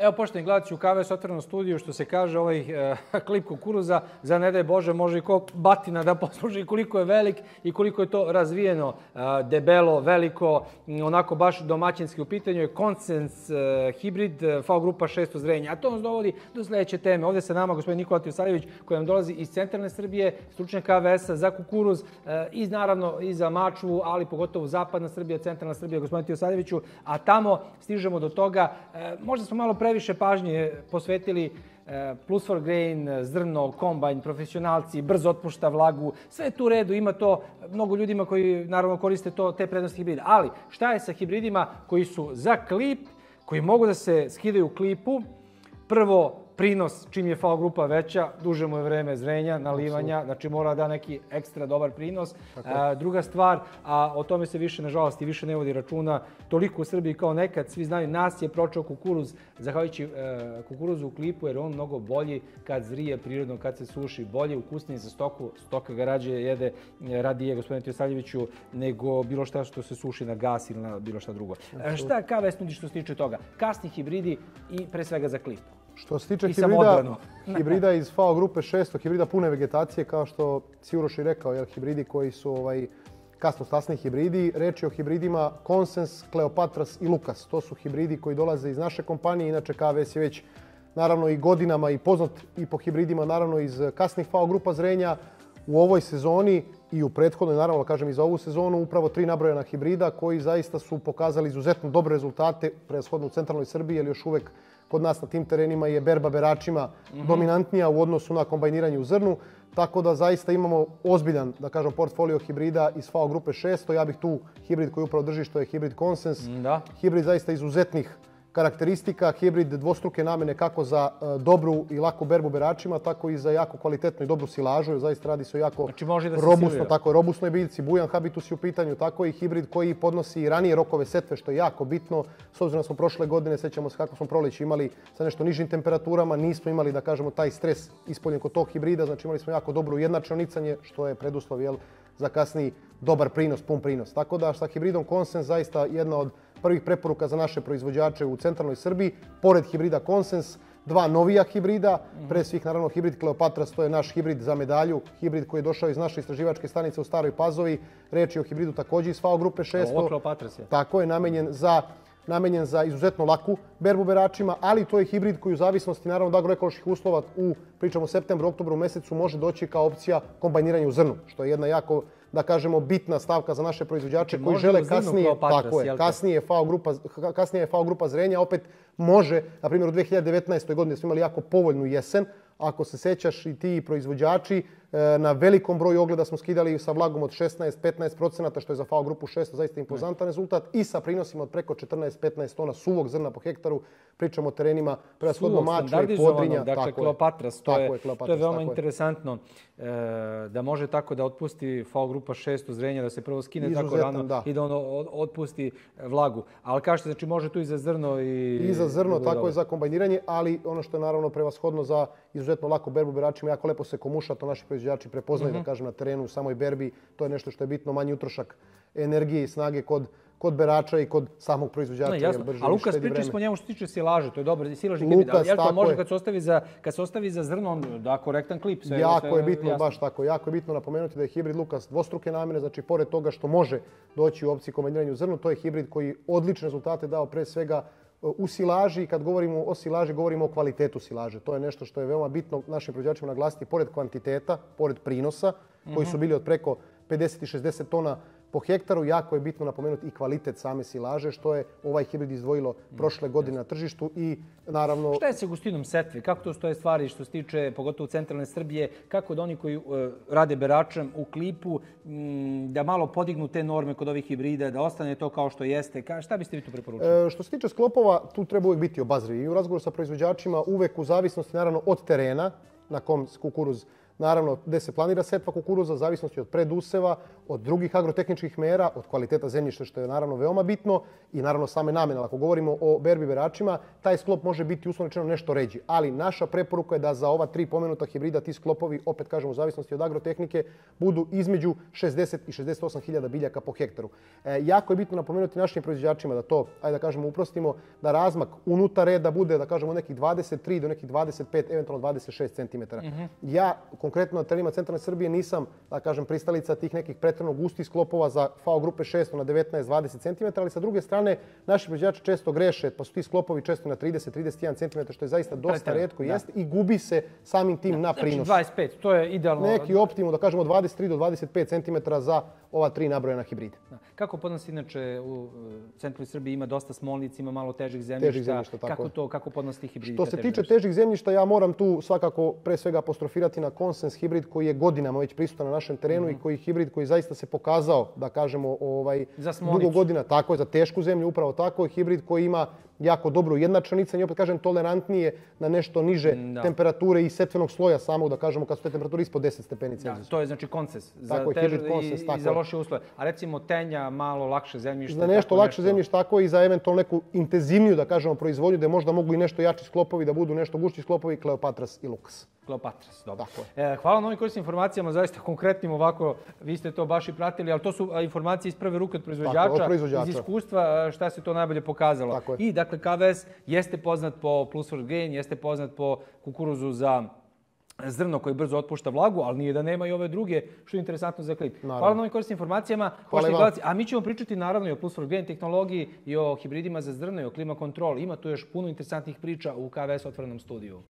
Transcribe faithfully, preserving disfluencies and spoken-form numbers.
Evo, poštovani gledalci, u K V S otvorenom studiju, što se kaže, ovaj e, klip kukuruza, za ne daj Bože, može i ko batina da posluži koliko je velik i koliko je to razvijeno, e, debelo, veliko, onako baš domaćinski u pitanju je Konsens e, hibrid F A O grupa šesto zrenja. A to nas dovodi do sledeće teme. Ovde sa nama gospodin Nikola Tijosavljević, koji nam dolazi iz centralne Srbije, stručnjak K V S-a za kukuruz, e, i naravno i za mačvu, ali pogotovo zapadna Srbija, centralna Srbija, gospodin Tijosavljeviću, a tamo stižemo do toga, e, možda smo malo previše pažnje posvetili Plus for Grain, zrno, kombajn, profesionalci, brzo otpušta vlagu, sve je tu u redu, ima to mnogo ljudima koji naravno koriste to, te prednosti hibrida. Ali šta je sa hibridima koji su za klip, koji mogu da se skidaju u klipu? Prvo, prinos, čim je F A O grupa veća, duže mu je vreme zrenja, nalivanja, znači mora da neki ekstra dobar prinos. A, druga stvar, a o tome se više, nažalost, i više ne vodi računa, toliko u Srbiji kao nekad, svi znaju, nas je pročeo kukuruz, zahvaljujući e, kukuruzu u klipu, jer on mnogo bolji kad zrije prirodno, kad se suši, bolje, ukusnije za stoku, stoka ga rađe jede, radije, gospodine Tijosavljeviću, nego bilo šta što se suši na gas ili na bilo šta drugo. E, šta K V S nudi što se tiče toga? Kasni hibridi i pre svega za klip. Što se tiče hibrida, hibrida iz F A O grupe šesto, hibrida pune vegetacije, kao što si Uroš i rekao, jer hibridi koji su ovaj, kasnostasni hibridi. Reč je o hibridima Konsens, Kleopatras i Lukas. To su hibridi koji dolaze iz naše kompanije. Inače, K V S je već naravno i godinama i poznat i po hibridima, naravno iz kasnih F A O grupa zrenja. U ovoj sezoni i u prethodnoj, naravno, kažem i za ovu sezonu, upravo tri nabrojena hibrida koji zaista su pokazali izuzetno dobre rezultate, prevashodno u centralnoj Srbiji, jer još uvek kod nas na tim terenima je berba beračima mm-hmm. dominantnija u odnosu na kombajniranje u zrnu. Tako da zaista imamo ozbiljan, da kažem, portfolio hibrida iz F A O grupe šesto. Ja bih tu hibrid koji upravo drži, što je hibrid Konsens. Da. Hibrid zaista izuzetnih karakteristika, hibrid dvostruke namene kako za dobru i laku berbu beračima, tako i za jako kvalitetnu i dobru silažu. Zaista radi se o jako znači, može da se robustno, silira. tako je, robustnoj biljci, bujan habitus je u pitanju, tako i hibrid koji podnosi i ranije rokove setve, što je jako bitno. S obzirom da smo prošle godine, sećamo se kako smo proleći imali sa nešto nižim temperaturama, nismo imali, da kažemo, taj stres ispoljen kod tog hibrida, znači imali smo jako dobro ujednačeno nicanje, što je preduslov, jel, za kasniji dobar prinos, pun prinos. Tako da sa hibridom Konsens zaista jedna od prvih preporuka za naše proizvođače u centralnoj Srbiji. Pored hibrida Konsens, dva novija hibrida, pre svih naravno hibrid Kleopatras, to je naš hibrid za medalju, hibrid koji je došao iz naše istraživačke stanice u Staroj Pazovi. Reč je o hibridu također iz F A O grupe šesto. Ovo Kleopatras je. Tako je, namenjen za namenjen za izuzetno laku berbu beračima, ali to je hibrid koji u zavisnosti naravno od agroekoloških uslova u, pričamo, septembru, oktobru mesecu može doći kao opcija kombajniranja u zrnu, što je jedna jako, da kažemo, bitna stavka za naše proizvođače koji žele kasnije, tako je, kasnije F A O grupa, kasnije je F A O grupa zrenja opet može, na primjer u dve hiljade devetnaestoj godini smo imali jako povoljnu jesen. Ako se sećaš i ti proizvođači, na velikom broju ogleda smo skidali sa vlagom od šesnaest do petnaest procenata, što je za F A O grupu šesto zaista impozantan rezultat, i sa prinosima od preko četrnaest do petnaest tona suvog zrna po hektaru. Pričamo o terenima prevashodno mačve, podrinja. Dakle, Kleopatras, to je, to je veoma interesantno da može tako da otpusti F A O grupa šesto zrenja, da se prvo skine izuzetan, tako rano da. I da ono otpusti vlagu. Ali kažete, znači može tu i za zrno i... I za zrno, tako dobro. Je za kombajniranje, ali ono što je naravno prevashodno za izuzetno lako berbu beračima, jako lepo se komuša, to naši proizvođači prepoznaju, mm-hmm. da kažem, na terenu u samoj berbi. To je nešto što je bitno, manji utrošak energije i snage kod kod berača i kod samog proizvođača. No, jasno. A Lukas, pričali smo njemu što se tiče silaže, to je dobro, silažni hibrid. Ali jel to može kad se ostavi za, kad se ostavi za zrno, da, korektan klip? Sve, jako sve, je bitno, jasno. Baš tako, jako je bitno napomenuti da je hibrid Lukas dvostruke namene, znači pored toga što može doći u opciji kombajniranja u zrnu, to je hibrid koji odlične rezultate dao pre svega u silaži. Kad govorimo o silaži, govorimo o kvalitetu silaže. To je nešto što je veoma bitno našim proizvođačima naglasiti, pored kvantiteta, pored prinosa, koji su bili od preko pedeset do šezdeset tona po hektaru. Jako je bitno napomenuti i kvalitet same silaže, što je ovaj hibrid izdvojilo prošle godine na tržištu i naravno... Šta je sa gustinom setve? Kako to stoje stvari što se tiče, pogotovo centralne Srbije, kako da oni koji uh, rade beračem u klipu, m, da malo podignu te norme kod ovih hibrida, da ostane to kao što jeste? Ka, šta biste vi tu preporučili? E, što se tiče sklopova, tu treba uvijek biti obazrivi. I u razgovoru sa proizvođačima uvek u zavisnosti naravno od terena na kom kukuruz naravno gde se planira setva kukuruza, zavisnosti od preduseva, od drugih agrotehničkih mera, od kvaliteta zemljišta, što je naravno veoma bitno, i naravno same namene. Ako govorimo o berbi beračima, taj sklop može biti uslovno rečeno nešto ređi. Ali naša preporuka je da za ova tri pomenuta hibrida ti sklopovi, opet kažemo u zavisnosti od agrotehnike, budu između šezdeset i šezdeset osam hiljada biljaka po hektaru. E, jako je bitno napomenuti našim proizvođačima da to, ajde da kažemo, uprostimo, da razmak unutar reda bude, da kažemo, nekih dvadeset tri do nekih dvadeset pet, eventualno dvadeset šest centimetara. Mm-hmm. Ja, konkretno na terenima centralne Srbije, nisam, da kažem, pristalica tih nekih pretjerano gustih sklopova za F A O grupe šest na devetnaest do dvadeset centimetara, ali sa druge strane, naši proizvođači često greše, pa su ti sklopovi često na trideset do trideset jedan centimetar, što je zaista dosta retko jeste i gubi se samim tim na prinosu. Znači dvadeset pet, to je idealno. Neki optimum, da kažemo, dvadeset tri do dvadeset pet centimetara za ova tri nabrojena hibrida. Kako podnos inače u centralnoj Srbiji ima dosta smolnica, ima malo težih zemljišta? Težih zemljišta, tako kako to, kako podnos tih hibrida? Što se tiče težih zemljišta, ja moram tu svakako pre svega apostrofirati na Konsens hibrid koji je godinama već prisutan na našem terenu i koji hibrid koji zaista se pokazao, da kažemo, ovaj, dugo godina, tako je, za tešku zemlju, upravo tako, hibrid koji ima jako dobru jednačanicu i opet kažem tolerantnije na nešto niže da. temperature i setvenog sloja samog, da kažemo, kad su te temperature ispod deset stepeni Celzijusa. To je znači Konsens za teže i, i za loše uslove. A recimo tenja, malo lakše zemljište. Za nešto lakše nešto... zemljište, tako i za eventualno neku intenzivniju, da kažemo, proizvodnju, gde možda mogu i nešto jači sklopovi, da budu nešto gušći sklopovi, Kleopatras i Lukas. Kleopatras, dobro. E, hvala na ovim korisnim informacijama, zaista konkretnim ovako, vi ste to baš i pratili, ali to su informacije iz prve ruke od proizvođača, tako, od proizvođača. Iz iskustva šta se to najbolje pokazalo. I dakle, K V S jeste poznat po Plus for Gain, jeste poznat po kukuruzu za zrno koji brzo otpušta vlagu, ali nije da nema i ove druge, što je interesantno za klip. Naravno. Hvala na ovim korisnim informacijama. A mi ćemo pričati naravno i o Plus for Gain tehnologiji, i o hibridima za zrno, i o klima kontrol. Ima tu još puno interesantnih priča u K V S otvorenom studiju.